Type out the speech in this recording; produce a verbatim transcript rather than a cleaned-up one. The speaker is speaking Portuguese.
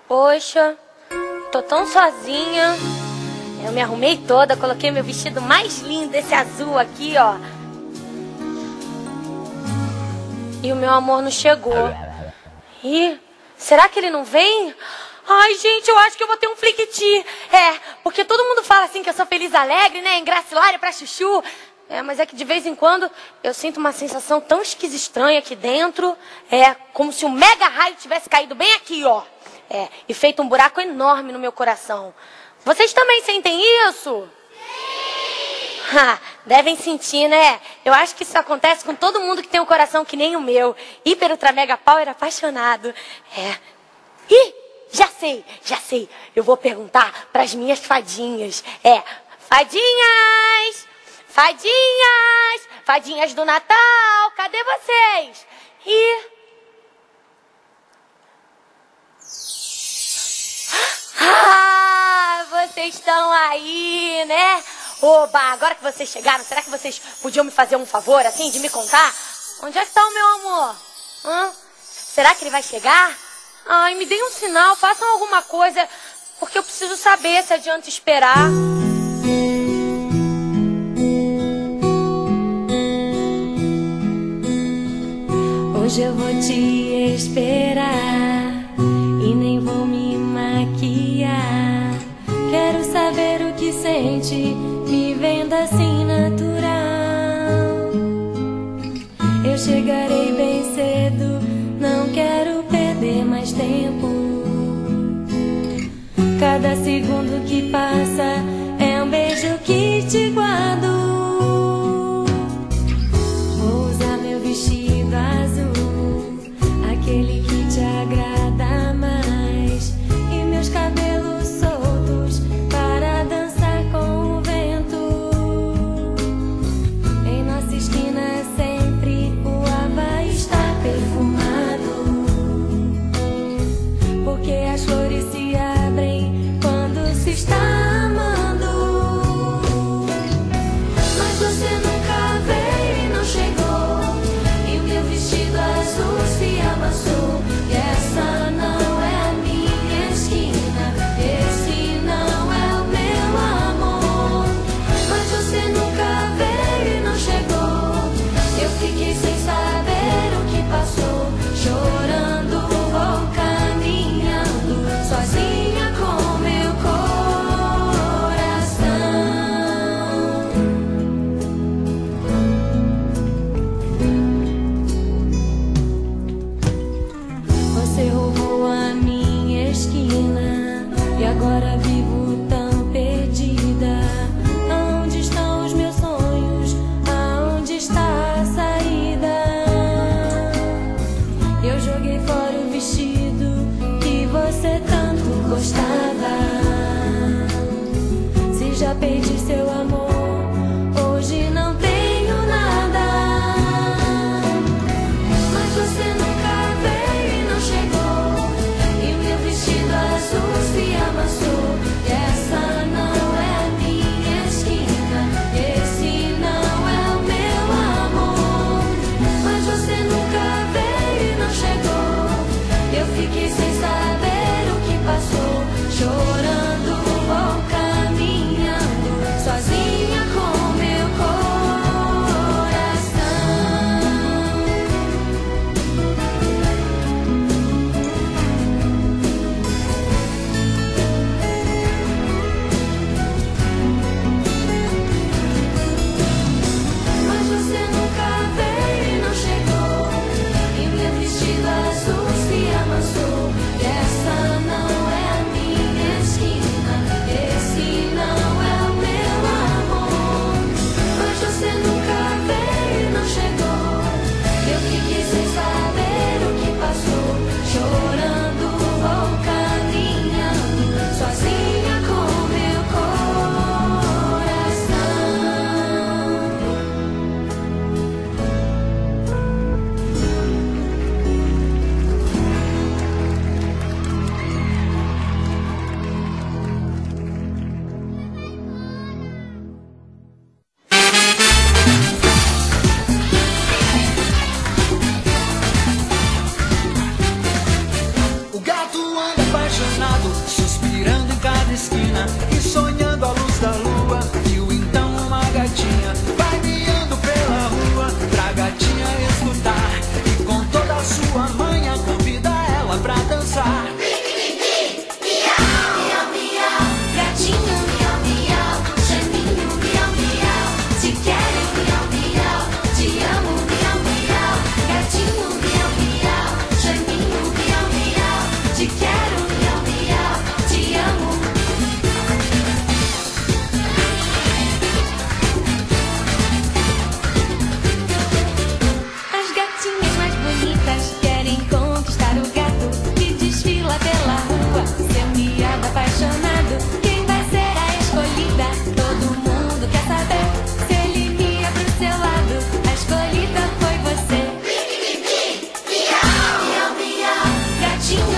Poxa, tô tão sozinha. Eu me arrumei toda, coloquei meu vestido mais lindo, esse azul aqui, ó. E o meu amor não chegou. Ih, será que ele não vem? Ai, gente, eu acho que eu vou ter um fliquiti. É, porque todo mundo fala assim que eu sou feliz alegre, né? Engracilária pra chuchu. É, mas é que de vez em quando eu sinto uma sensação tão esquisita estranha aqui dentro. É, como se um mega raio tivesse caído bem aqui, ó. É, e feito um buraco enorme no meu coração. Vocês também sentem isso? Sim! Ha, devem sentir, né? Eu acho que isso acontece com todo mundo que tem um coração que nem o meu. Hiper, ultra, mega, power, apaixonado. É. Ih, já sei, já sei. Eu vou perguntar pras minhas fadinhas. É, fadinhas! Fadinhas! Fadinhas do Natal, cadê vocês? E... Ah, vocês estão aí, né? Oba, agora que vocês chegaram, será que vocês podiam me fazer um favor, assim, de me contar? Onde é que tá o meu amor? Hã? Será que ele vai chegar? Ai, me deem um sinal, façam alguma coisa, porque eu preciso saber se adianta esperar. Hoje eu vou te esperar e nem vou me maquiar. Quero saber o que sente me vendo assim natural. Eu chegarei bem cedo, não quero perder mais tempo. Cada segundo que passa é um beijo que te guardo. Vou usar meu vestido azul, aquele que te agrada mais, e meus cabelos soltos para dançar com o vento. Em nossa esquina sempre o ar vai estar perfumado, porque as flores se abrem quando se está amando. Mas você nunca veio e não chegou, e o meu vestido azul se amassou. E essa não é a minha esquina, esse não é o meu amor. Mas você nunca veio e não chegou, eu fiquei sem saber o que passou. Chorando vou caminhando, sozinha com meu coração. Você roubou a minha esquina e agora vivo tão perdida. Aonde estão os meus sonhos? Aonde está a saída? Eu joguei fora o vestido que você tanto gostava. Se já perdi seu amor, hoje não tenho nada. Mas você nunca veio e não chegou, e o meu vestido azul se amassou. E essa não é a minha esquina, esse não é o meu amor. Mas você nunca veio e não chegou, eu fiquei sem saber o que passou. Chorando te enganar.